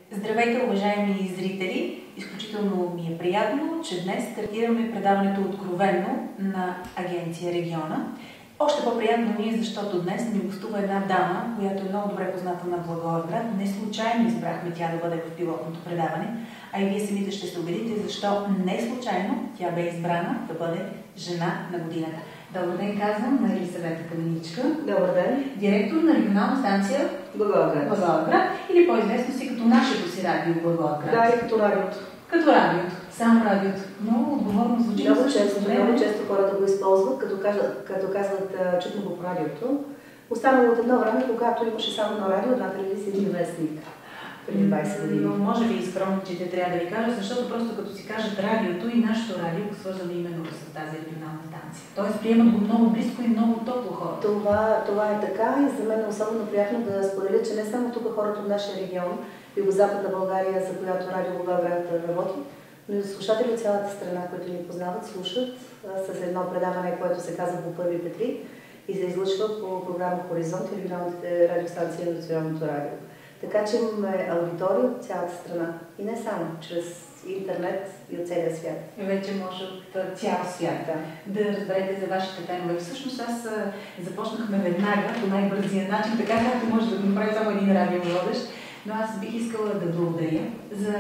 Здравейте, уважаеми зрители! Изключително ми е приятно, че днес стартираме предаването Откровенно на Агенция Региона. Още по-приятно ми е, защото днес ни гостува една дама, която е много добре позната на Благоевград. Не случайно избрахме тя да бъде в пилотното предаване, а и вие самите ще се убедите защо не случайно тя бе избрана да бъде жена на годината. Добър ден, казвам на Елисавета Каменичка. Добър ден. Директор на регионална станция Благоевград, или по-известно си като нашето си радио Благоевград. Да, и като радиото. Като радиото, само радиото. Много отговорно звучи. Много често хората го използват, като казват, чухме го по радиото. Останало от едно време, когато имаше само на радио, една телевизия и вестник. Преди 20 години. Но може би и скромничите трябва да ви кажа, защото просто като си кажат радиото и нашето радио го свързваме именно с тази регионална станция. Тоест приемат го много близко и много топло хората. Това е така и за мен е особено приятно да споделя, че не само тук хората от нашия регион, Югозападна България, за която Радио Благоевград работи, но и слушатели от цялата страна, които ни познават, слушат с едно предаване, което се казва по първите три и се излъчва по програма Хоризонт и регионалните радиостанции на Националното радио. Така че имаме аудитория от цялата страна. И не само, чрез интернет и от целия свят. Вече може от цял свят да разберете за вашите тенове. Всъщност аз започнахме веднага по най-бързия начин, така както може да го направи само един радиоводещ. Но аз бих искала да благодаря за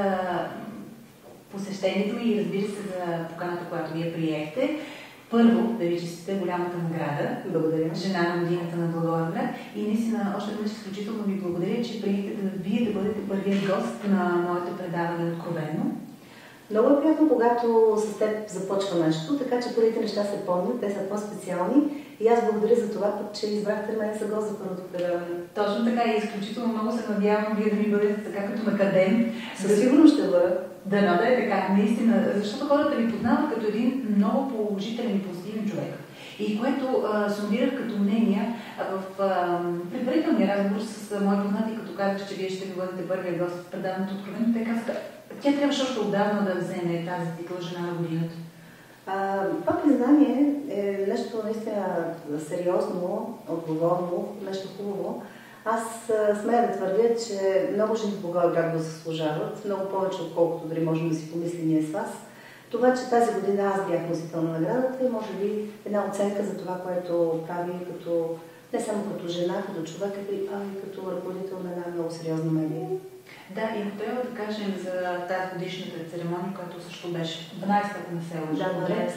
посещението и разбира се за поканата, която вие приехте. Първо, да ви честите голямата награда. Благодаря. Жена на годината на Благоевград. И наистина, още веднъж изключително ви благодаря, че приехте вие да бъдете първият гост на моето предаване Откровенно. Много е приятно, когато с теб започва нещо, така че първите неща се помнят, те са по-специални. И аз благодаря за това, че избрахте мен за гост за първото предаване. Точно така и изключително много се надявам вие да ми бъдете така като академ. Със сигурност ще бъда. Да е така, наистина, защото хората ми познават като един много положителен и позитивен човек. И което сондирах като мнения в предварителния разговор с мои познати, като казах, че вие ще ми бъдете първия гост в предаването Откровенно, те казаха, тя трябваше още отдавна да вземе тази титла жена на годината. Това признание е нещо наистина сериозно, отговорно, нещо хубаво. Аз смея да твърдя, че много жени в Благоевград го заслужават, много повече, отколкото дори можем да си помислим ние с вас. Това, че тази година аз бях носител на наградата, е може би една оценка за това, което прави не само като жена, като човек, а и като ръководител на една много сериозна медия. Да, и ако трябва да кажем за тази годишната церемония, която също беше 12-та, ако не се лъжа.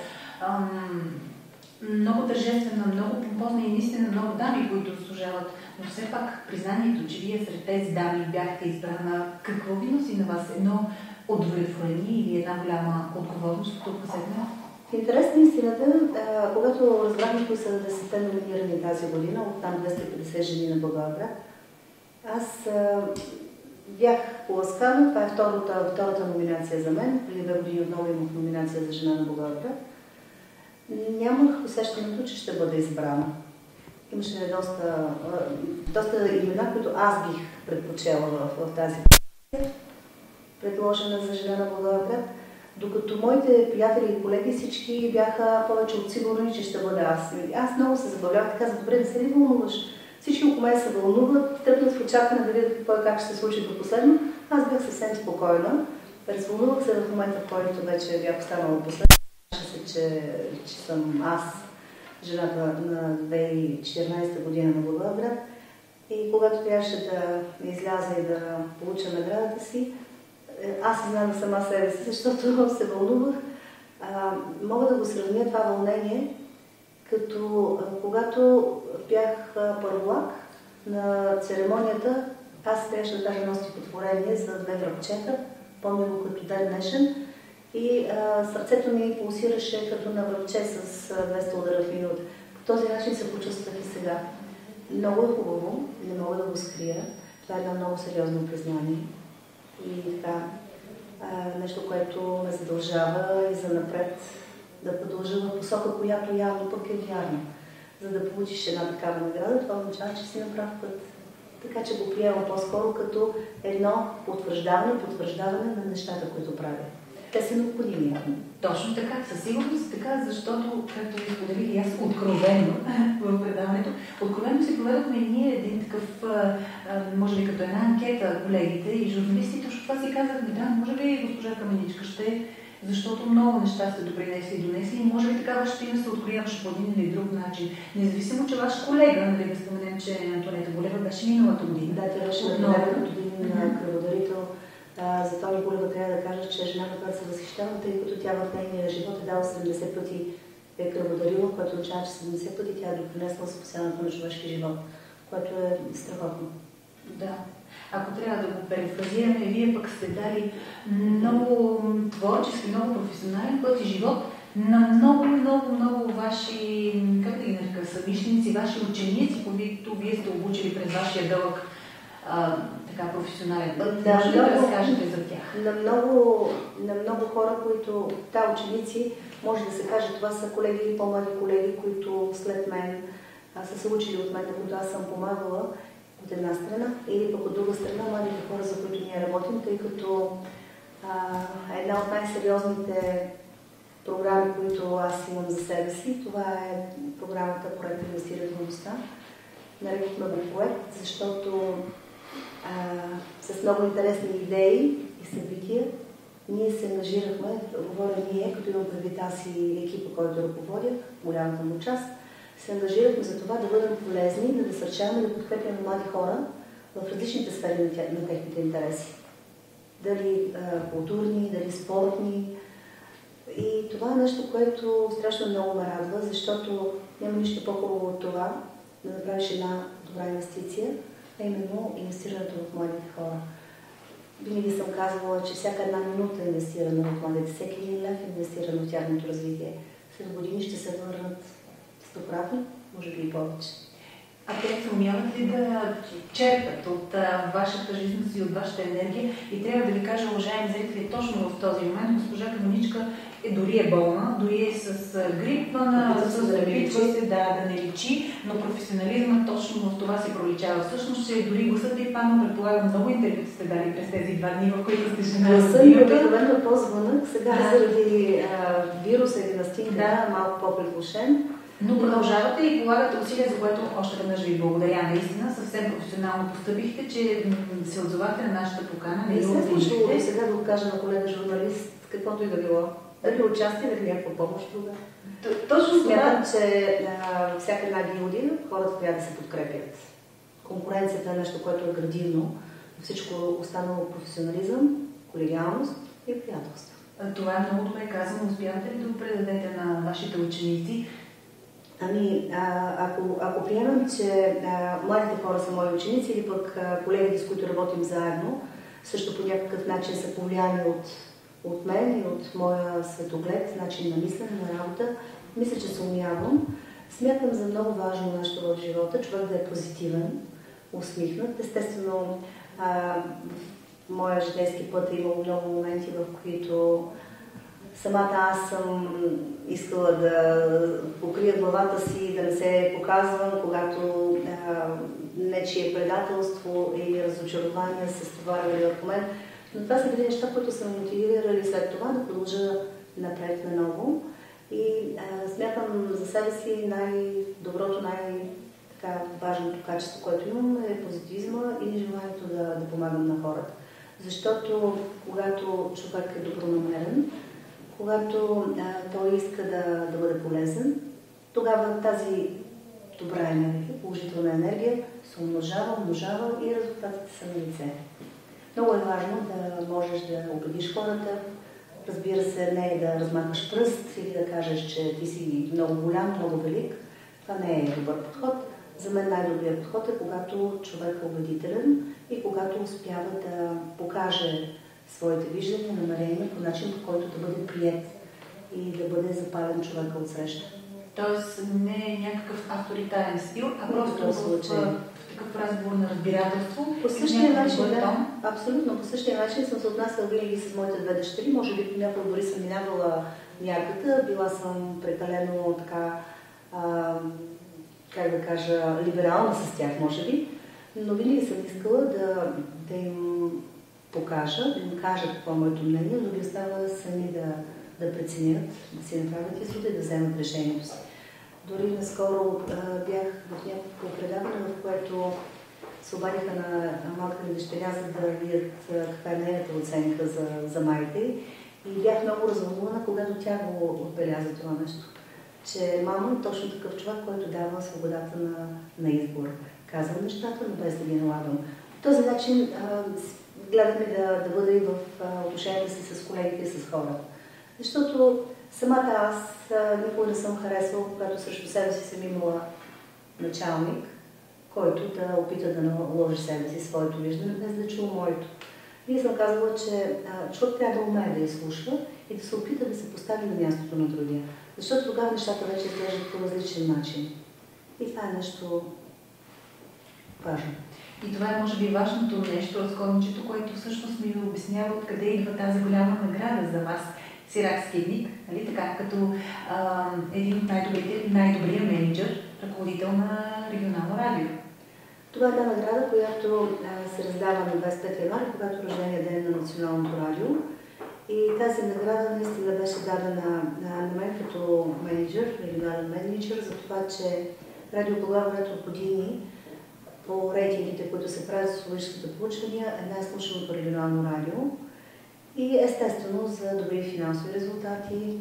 Много тържествена, много помпозна и наистина много дами, които заслужават. Но все пак признанието, че вие сред тези дами бяхте избрана, какво ви носи на вас? Едно удовлетворение или една голяма отговорност от тук насетне? Интересна истината, когато разбрахме кои са 10-те номинирани тази година, от там 250 жени на Благоевград, аз бях поласкана. Това е втората номинация за мен. Преди 2 години отново имах номинация за жена на Благоевград. Нямах усещането, че ще бъда избрана. Имаше доста имена, които аз бих предпочела в тази предложена за жена на Благоевград, докато моите приятели и колеги всички бяха повече от сигурни, че ще бъда аз. Аз много се забавлявах и казах, добре, да се ли вълнуваш? Всички около мен се вълнуват, тръпнат в очакване да видят как ще се случи до последно. Аз бях съвсем спокойна. Развълнувах се в момента, в който вече бях останала последно. Че съм аз, жената на 2014 година на Благоевград. И когато трябваше да изляза и да получа наградата си, аз изненадах сама себе си, защото се вълнувах. Мога да го сравня това вълнение, като когато бях първолак на церемонията, аз трябваше да кажа едно стихотворение за 2 връбчета, помня го като ден днешен, и сърцето ми пулсираше като на връбче с 200 удара в минута. По този начин се почувствах и сега. Много е хубаво, не мога да го скрия. Това е едно много сериозно признание. И така, нещо, което ме задължава и занапред да продължа в посока, която явно пък е вярна. За да получиш една такава награда, това означава, че си на прав път. Така че го приемам по-скоро като едно потвърждаване на нещата, които правя. Те са необходими. Точно така, със сигурност така, защото, както ви споделих и аз откровенно в предаването, откровенно си проведохме ние един такъв, може би като една анкета колегите и журналистите, защото това си казахме, да, може би госпожа Каменичка ще, защото много неща сте допринесли и донесли и може би така вашето име се открояваше по един или друг начин. Независимо, че ваш колега, нали да споменем, че Антонета Голева беше миналата година. Да, тя беше миналата година кръводарител. За Тони Голева трябва да кажа, че жената, която се възхищава, тъй като тя в нейния живот е дала 70 пъти е кръводарила, което означава, че 70 пъти тя е допринесла спасяването на човешки живот, което е страхотно. Да. Ако трябва да го перефразираме, вие пък сте дали много творчески, много професионален път и живот на много ваши, как да ги нарека, съмишленици, ваши ученици, които вие сте обучили през вашия дълъг така професионален път. Да, може ли да разкажете за тях? На много хора, които ученици, може да се каже, това са колеги или по-млади колеги, които след мен са се учили от мен, които аз съм помагала от една страна, или пък от друга страна младите хора, за които ние работим, тъй като една от най-сериозните програми, които аз имам за себе си, това е програмата Проект инвестирателността. Нарекохме го проект, защото с много интересни идеи и събития ние се ангажирахме, говоря ние, като имам предвид аз и екипа, който ръководя, голямата му част, се ангажирахме за това да бъдем полезни, да насърчаваме, да подкрепяме млади хора в различните сфери на техните интереси. Дали културни, дали спортни. И това е нещо, което страшно много ме радва, защото няма нищо по-хубаво от това да направиш една добра инвестиция, а именно инвестирането в младите хора. Винаги съм казвала, че всяка една минута е инвестирана в младите, всеки един лев е инвестиран в тяхното развитие. След години ще се върнат стократно, може би и повече. А те се умяват ли да черпят от вашата жизненост и от вашата енергия? И трябва да ви кажа, уважаеми зрители, точно в този момент госпожа Каменичка дори е болна, дори е с грип, опитва се да не личи, но професионализмът точно в това се проличава. Всъщност, че дори гласът ви падна, предполагам, много интервюта сте дали през тези 2 дни, в които сте жена. Гласът ми обикновено по-звънък, сега заради вируса и настинка малко по-приглушен. Но продължавате и полагате усилия, за което още веднъж ви благодаря. Наистина, съвсем професионално постъпихте, че се отзовахте на нашата покана. Не се случило сега да го кажа на колега журналист, каквото и да било. Дали участие, дали някаква помощ друга. Точно смятам, че всяка една година хората трябва да се подкрепят. Конкуренцията е нещо, което е градивно. Всичко останало професионализъм, колегиалност и приятелство. Това е много добре казано. Успявате ли да го предадете на вашите ученици? Ако приемам, че младите хора са мои ученици или пък колегите, с които работим заедно, също по някакъв начин са повлияни от мен и от моя светоглед, начин на мислене, на работа, мисля, че се умявам. Смятам за много важно нещо в живота, човек да е позитивен, усмихнат. Естествено, в моя житейски път е имало много моменти, в които самата аз съм искала да покрия главата си, да не се показвам, когато нечие предателство или разочарование се стоварвали върху мен. Но това са били неща, които са мотивирали след това да продължа напред наново. И смятам за себе си най-доброто, най-важното качество, което имам е позитивизма и желанието да помагам на хората. Защото когато човек е добронамерен, когато той иска да бъде полезен, тогава тази добра енергия, положителна енергия се умножава и резултатите са на лице. Много е важно да можеш да убедиш хората. Разбира се, не е да размахаш пръст или да кажеш, че ти си много голям, много велик. Това не е добър подход. За мен най-добрият подход е когато човек е убедителен и когато успява да покаже своите виждания, намерения по начин, по който да бъде приет и да бъде запален човека от среща. Тоест не е някакъв авторитарен стил, а просто в такъв разговор на разбирателство. По същия начин, да, абсолютно. По същия начин съм се отнасяла винаги с моите 2 дъщери. Може би понякога дори съм минавала мярката. Била съм прекалено така, как да кажа, либерална с тях, може би. Но винаги съм искала да им покажа, да им кажа какво е моето мнение, но ги остава сами да преценят, да си направят извода и да вземат решението си. Дори наскоро бях в някакво предаване, в което се обадиха на малка ми дъщеря, за да видят каква е нейната оценка за майка й. И бях много развълнувана, когато тя го отбеляза това нещо. Че мама е точно такъв човек, който дава свободата на избор. Казвам нещата, но без да ги налагам. По този начин гледаме да бъда и в отношенията си с колегите и с хората. Защото самата аз никога не съм харесвала, когато срещу себе си съм имала началник, който да опита да наложи себе си своето виждане, без да чува моето. Вие съм казала, че човек трябва да умее да изслушва и да се опита да се постави на мястото на другия. Защото тогава нещата вече изглеждат по различен начин. И това е нещо важно. И това е, може би, важното нещо, разковничето, което всъщност ми обяснява откъде идва тази голяма награда за вас. Сиракски дник, нали така, като един от най-добрия менеджер, ръководител на регионално радио. Това е една награда, която се раздава на 25 януари, когато е рождения ден на Националното радио. И тази награда наистина беше дадена на мен като менеджер, регионален менеджер, за това, че Радио Благоевград от години по рейтингите, които се правят с социологическите проучвания, е най-слушаното регионално радио. И естествено за добри финансови резултати.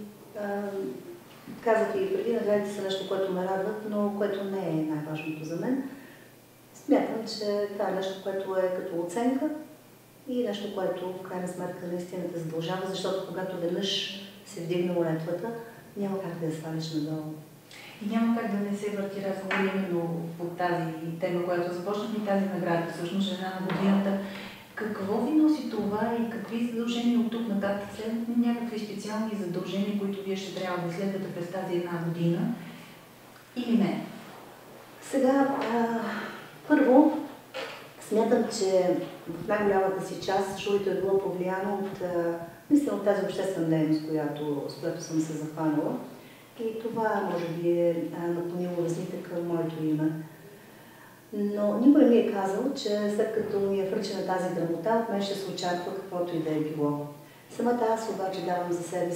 Казах и преди, наградите са нещо, което ме радват, но което не е най-важното за мен. Смятам, че това е нещо, което е като оценка и нещо, което в крайна сметка наистина те задължава, защото когато веднъж се вдигне молитвата, няма как да я свалиш надолу. И няма как да не се върти разговор именно по тази тема, която започнахме, тази награда, всъщност жена на годината. Какво ви носи това и какви задължения от тук нататък? Някакви специални задължения, които вие ще трябва да следвате през тази една година или не? Сега, първо, смятам, че в най-голямата си част журито е било повлияно от наистина тази обществена дейност, с която съм се захванала. И това, може би, е наклонило везните към моето име. Но никой не ми е казал, че след като ми е връчена тази грамота, от мен ще се очаква каквото и да е било. Самата аз обаче давам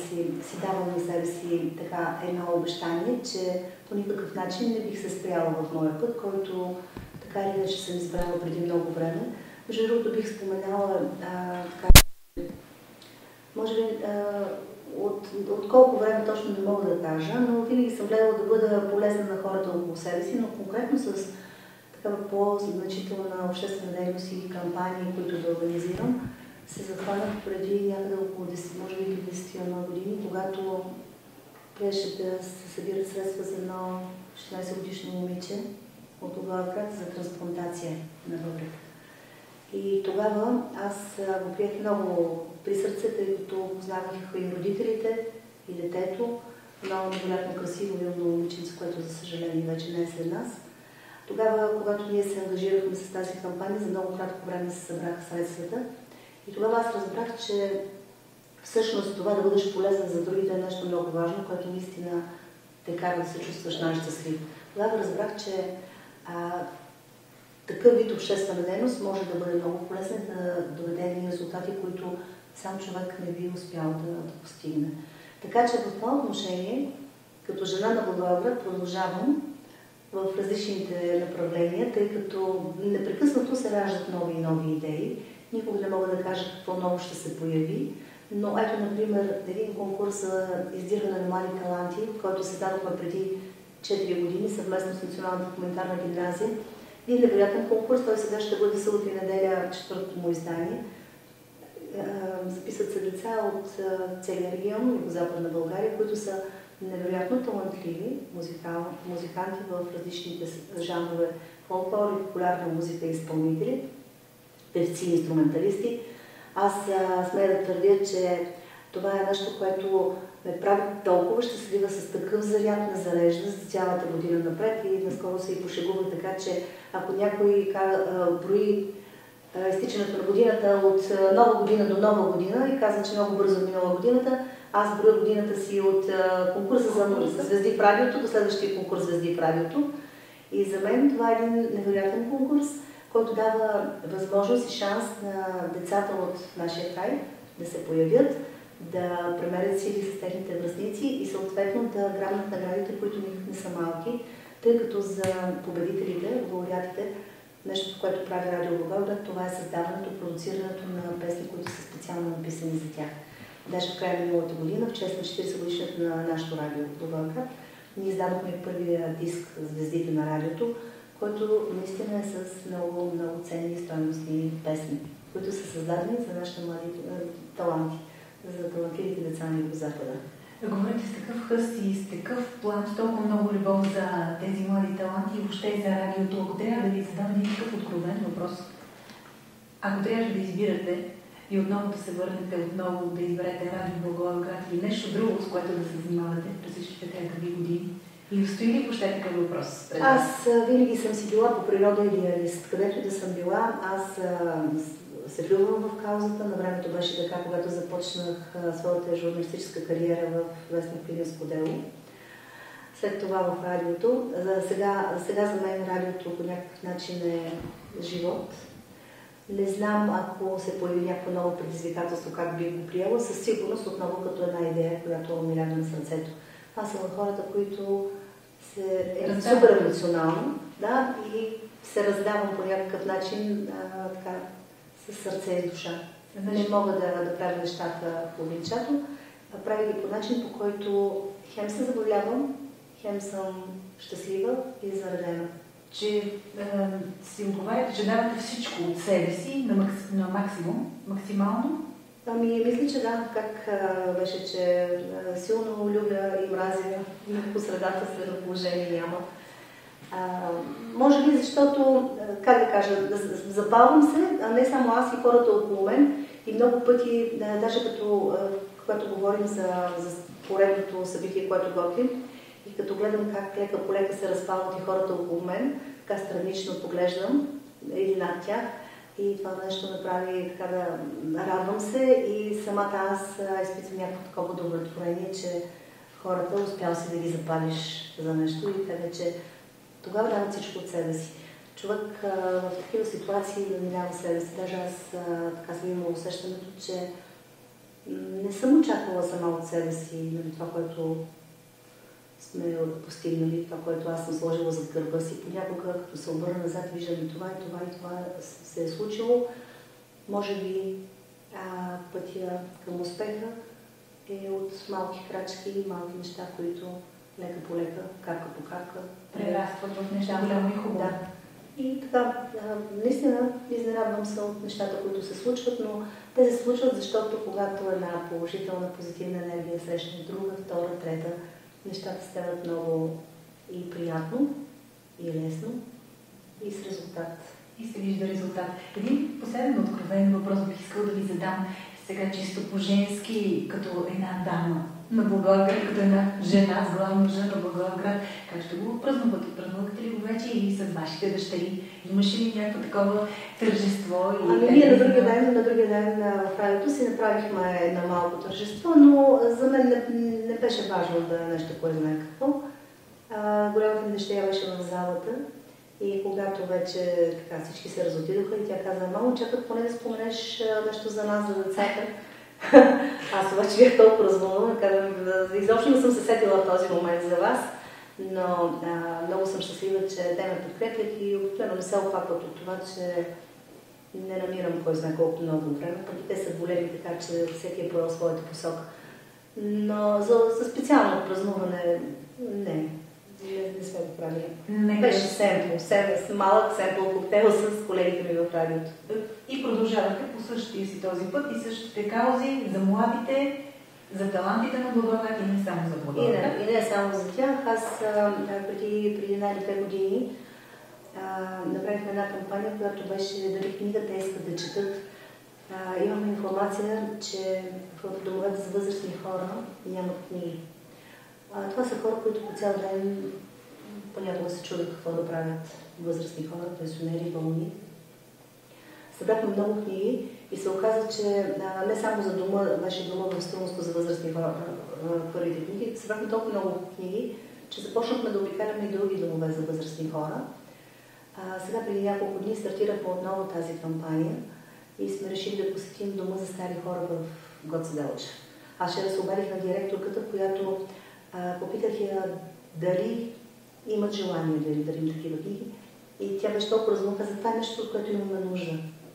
на себе си така едно обещание, че по никакъв начин не бих се спряла в моя път, който така или иначе съм избрала преди много време. Между другото бих споменала може би от колко време точно не мога да кажа, но винаги съм гледала да бъда полезна на хората около себе си, но конкретно с такава по-значителна обществена дейност и кампании, които да организирам, се захванах преди някъде около 10, може би 10 години, когато трябваше да се събират средства за едно 16-годишно момиче от Благоевград за трансплантация на бъбрек. И тогава аз го приех много при сърце, тъй като познавах и родителите, и детето. Много невероятно красиво юно момиченце, което за съжаление вече не е сред нас. Тогава, когато ние се ангажирахме с тази кампания, за много кратко време се събраха средствата. И тогава аз разбрах, че всъщност това да бъдеш полезен за другите е нещо много важно, което наистина те кара да се чувстваш най-щастлив. Тогава разбрах, че такъв вид обществена дейност може да бъде много полезен, да доведе едни резултати, които сам човек не би успял да постигне. Така че в това отношение, като жена на Благоевград, продължавам в различните направления, тъй като непрекъснато се раждат нови и нови идеи. Никога не мога да кажа какво ново ще се появи, но ето, например, един конкурс за издирване на млади таланти, който се дадохме преди 4 години съвместно с Националната хуманитарна гимназия. Един невероятен конкурс, той сега ще бъде събота и неделя, 4-то му издание. Записват се деца от целия регион, Югозападна България, които са невероятно талантливи музиканти в различните жанрове фолклор и популярна музика и изпълнители, певци и инструменталисти. Аз смея да твърдя, че това е нещо, което ме прави толкова щастлива с такъв заряд на зарежда за цялата година напред и наскоро се и пошегувах така, че ако някой брои изтичането на годината от нова година до нова година и казва, че много бързо минала годината, аз броя годината си от конкурса за звезди в радиото до следващия конкурс звезди в радиото. И за мен това е един невероятен конкурс, който дава възможност и шанс на децата от нашия край да се появят, да премерят сили с техните връстници и съответно да грабнат наградите, които никак не са малки, тъй като за победителите, лауреатите, нещо, което прави Радио Благоевград, това е създаването, продуцирането на песни, които са специално написани за тях. Даже в края на миналата година, в чест на 40 годишната на нашото радио Благоевград, ние издадохме първия диск "Звездите на радиото", който наистина е с много, много ценни и стойностни песни, които са създадени за нашите млади таланти, за талантливите деца на Югозапада. Говорите с такъв хъст и с такъв план, с толкова много любов за тези млади таланти и въобще за радиото. Ако трябва да ви задам един такъв откровен въпрос, ако трябва да избирате и отново да се върнете, отново да изберете Радио Благоевград или нещо друго, с което да се занимавате през всичките тези години, или стои ли въобще такъв въпрос? Аз винаги съм си била по природа идеалист. Където да съм била, аз се влюбвам в каузата. На времето беше така, когато започнах своята журналистическа кариера в вестник "Пиринско дело". След това в радиото. Сега за мен радиото по някакъв начин е живот. Не знам, ако се появи някакво ново предизвикателство, как бих го приела, със сигурност отново като една идея, която ми ляга на сърцето. Аз съм от хората, които е супер емоционално, да, и се раздавам по някакъв начин така, с сърце и душа. Не мога да правя нещата половинчато, а правя ги по начин, по който хем се забавлявам, хем съм щастлива и заредена. Че си отговаряте, че давате всичко от себе си на максимум, максимално? Мисля, че да. Как беше, че силно любя и мразя, по средата средно положение няма. Може би защото, как да кажа, забавям се, а не само аз и хората около мен. И много пъти, даже когато говорим за поредното събитие, което готвим, и като гледам как лека по лека се разпалват и хората около мен, така странично поглеждам или над тях. И това нещо направи така да радвам се и самата аз изпитвам някакво такова удовлетворение, че хората успял си да ги запалиш за нещо и те вече тогава дават всичко от себе си. Човек в такива ситуации да минава себе си. Даже аз така съм имала усещането, че не съм очаквала сама от себе си това, което сме постигнали, това, което аз съм сложила зад гърба си. Понякога, като се обърна назад, виждам и това, и това, и това се е случило. Може би пътя към успеха е от малки крачки и малки неща, които лека по лека, капка по капка прерастват в неща голямо и хубаво. Да. И така, наистина изненадвам се от нещата, които се случват, но те се случват, защото когато една положителна, позитивна енергия срещне друга, втора, трета, нещата стават много и приятно, и лесно, и с резултат. И се вижда резултат. Един последен откровен въпрос бих искал да ви задам сега чисто по-женски, като една дама на Благоевград, като една жена с главна мъжа на Благоевград. Как ще го празнувате? Празнувате ли го вече или с вашите дъщери? Имаше ли някакво такова тържество? Ние на другия ден в радиото си направихме едно малко тържество, но за мен не беше важно да е нещо, кой знае какво. Голямата ми дъщеря беше в залата и когато вече така, всички се разотидоха и тя каза: "Мамо, чакат поне да споменеш нещо за нас, за децата." Аз обаче бях толкова развълнувана, изобщо не съм се сетила в този момент за вас, но много съм щастлива, че те ме подкрепят и обикновено не се опакват от това, че не намирам кой знае колко много време, пък те са големи, така че всеки е поел своята посока. Но за специално празнуване не сме го правили. Беше семпл, малък семпл коктейл с колегите ми в радиото. И продължавате по същия си този път и същите каузи за младите, за талантите на Благоевград и не само за Благоевград. И не само за тях. Аз преди 1-2 години направихме една кампания, която беше "Дали книгата искат да четат". Имахме информация, че в домовете за възрастни хора нямат книги. Това са хора, които по цял ден понякога се чудят какво да правят възрастни хора, пенсионери, болни. Събрахме много книги и се оказа, че не само за дома, беше дома в Струмско за възрастни хора, първите книги, събрахме толкова много книги, че започнахме да обикаляме и други домове за възрастни хора. Сега преди няколко дни стартирахме отново тази кампания и сме решили да посетим дома за стари хора в Гоце Делчев. Аз ще се обадих на директорката, която попитах я дали имат желание да дарим такива книги. И тя беше толкова разумна, каза, това е нещо, от което имаме нужда.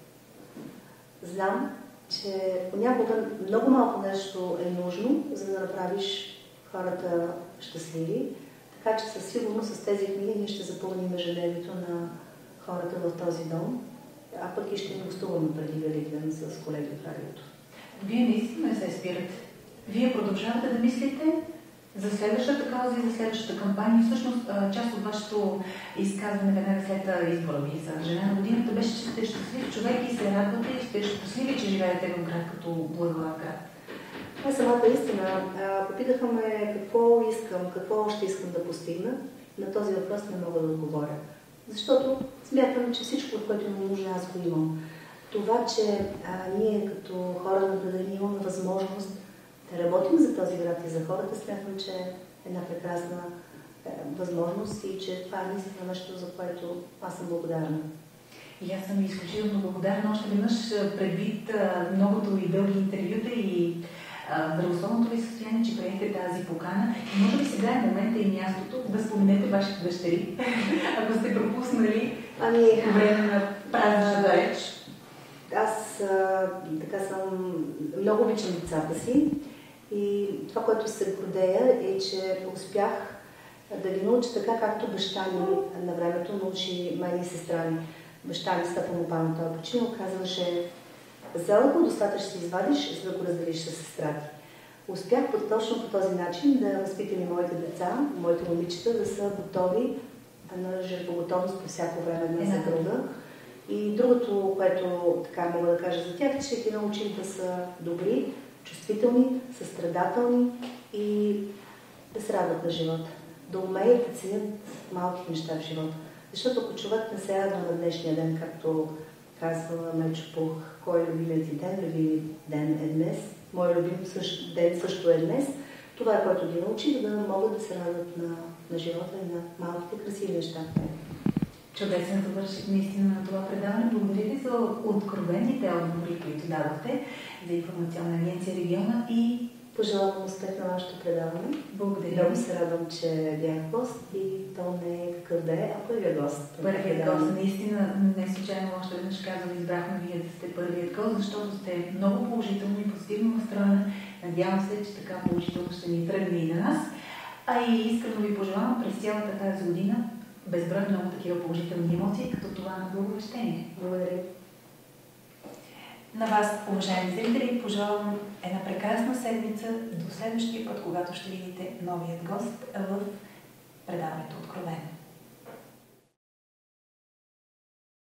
Знам, че понякога много малко нещо е нужно, за да направиш хората щастливи. Така че със сигурност с тези книги ние ще запълним ежедневието на хората в този дом, а пък и ще ни гостуваме преди Великден с колеги от радиото. Вие наистина не се спирате. Вие продължавате да мислите за следващата кауза и за следващата кампания. Всъщност, част от вашето изказване веднага след избора ви за жена на годината беше, че сте щастлив човек и се радвате и сте щастливи, че живеете в град като Благоевград. Това е самата истина. Попитаха ме какво искам, какво още искам да постигна. На този въпрос не мога да отговоря. Защото смятам, че всичко, от което имам нужда, аз го имам. Това, че ние като хора на града имаме възможност да работим за този град и за хората, смятам, че е една прекрасна възможност и че това е наистина нещо, за което аз съм благодарна. И аз съм изключително благодарна още веднъж предвид многото и дълги интервюта и здравословното ви състояние, че приехте тази покана. И може би сега е момента и мястото да споменете вашите дъщери, ако сте пропуснали по време на празничната реч. Аз така съм много обичам децата си и това, което се гордея е, че успях да ги науча така, както баща ми на времето научи мен и сестра ми. Баща ми Стефан Опанов, той починал, казваше: зелъко достатъчно ще извадиш, за да го разделиш с сестра ти. Успях точно по този начин да възпитам и моите деца, моите момичета да са готови на жертвоготовност по всяко време една за друга. И другото, което така мога да кажа за тях, че ги научих да са добри, чувствителни, състрадателни и да се радват на живота. Да умеят да ценят малки неща в живота. Защото ако човек не се радва на днешния ден, както казва Мечо Пух, кой е любимият ти ден? Любимият ден е днес. Мой любим ден също е днес. Това е което ги научих, да могат да се радват на живота и на малките красиви неща. Чудесен завърших наистина на това предаване. Благодаря ви за откровените отговори, които дадохте за Информационна агенция Региона и пожелавам успех на вашето предаване. Благодаря. Много се радвам, че бях гост и то не е какъв да е, а първият гост. Първият гост. Наистина, не случайно още веднъж казвам, избрахме вие да сте първият гост, защото сте много положително и позитивно настроена. Надявам се, че така положително ще ни тръгне и на нас. А и искрено ви пожелавам през цялата тази година безброй много такива положителни емоции, като това на Благовещение. Благодаря. На вас, уважаеми зрители, пожелавам една прекрасна седмица до следващия път, когато ще видите новият гост в предаването Откровено.